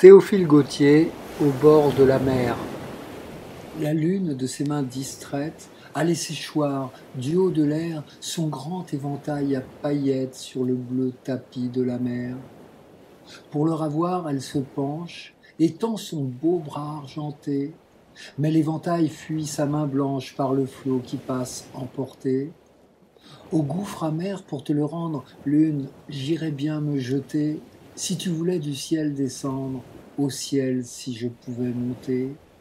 Théophile Gautier, au bord de la mer. La lune de ses mains distraites a laissé choir, du haut de l'air, son grand éventail à paillettes sur le bleu tapis de la mer. Pour le ravoir, elle se penche, étend son beau bras argenté, mais l'éventail fuit sa main blanche par le flot qui passe emporté. Au gouffre amer pour te le rendre, lune, j'irais bien me jeter, si tu voulais du ciel descendre, au ciel si je pouvais monter.